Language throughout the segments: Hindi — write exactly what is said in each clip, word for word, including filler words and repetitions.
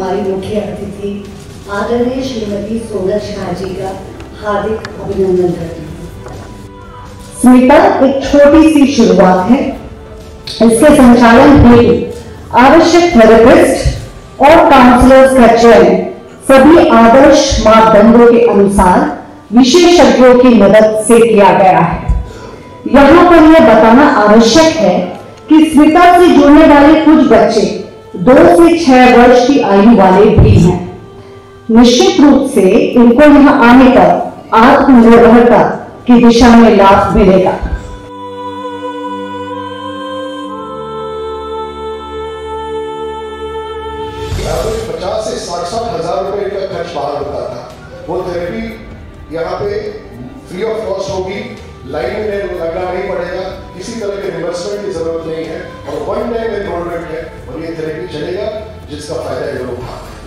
हमारी मुख्य अतिथि आदरणीय श्रीमती सोनल शाह जी का हार्दिक अभिनंदन करती हूँ। स्मिता एक छोटी सी शुरुआत है। इसके संचालन हेतु आवश्यक थेरेपिस्ट और काउंसलर्स का चयन सभी आदर्श मापदंडों के अनुसार विशेषज्ञों की मदद से किया गया है। यहाँ पर यह बताना आवश्यक है कि स्मिता से जुड़ने वाले कुछ बच्चे दो से छह वर्ष की आयु वाले भी हैं। निश्चित रूप से इनको यहाँ आने पर आत्मनिर्भरता की दिशा में लाभ मिलेगा। पचास से साठ साठ हजार रुपए का खर्च बाहर होता था, वो थेरेपी यहाँ पे फ्री ऑफ कॉस्ट होगी, लाइन में लगना नहीं पड़ेगा, किसी तरह के रिवर्समेंट की जरूरत नहीं है और वन टाइम एनरोलमेंट है और ये थेरेपी चलेगा जिसका फायदा ये लोग उठाते हैं।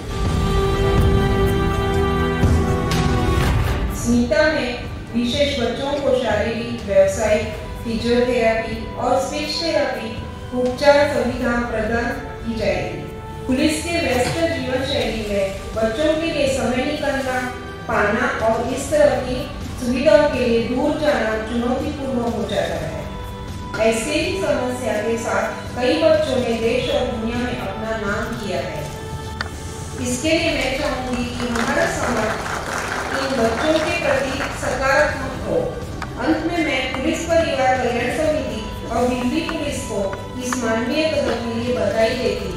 स्मिता ने विशेष बच्चों को शारीरिक, व्यावसायिक, फिजियोथेरेपी और स्पीच थेरेपी उपचार सुविधा प्रदान की जाएगी। पुलिस के व्यस्त जीवन शैली में बच्चों के लिए समय निकालना पाना और इस तरह की सुविधाओं के लिए दूर जाना चुनौतीपूर्ण हो जाता है। ऐसे ही समस्या के साथ कई बच्चों ने देश और दुनिया में अपना नाम किया है। इसके लिए मैं चाहूंगी कि हमारा समाज इन बच्चों के प्रति सकारात्मक हो। अंत में मैं पुलिस परिवार कल्याण समिति और दिल्ली पुलिस को इस मानवीय कदम के लिए बधाई देती हूँ।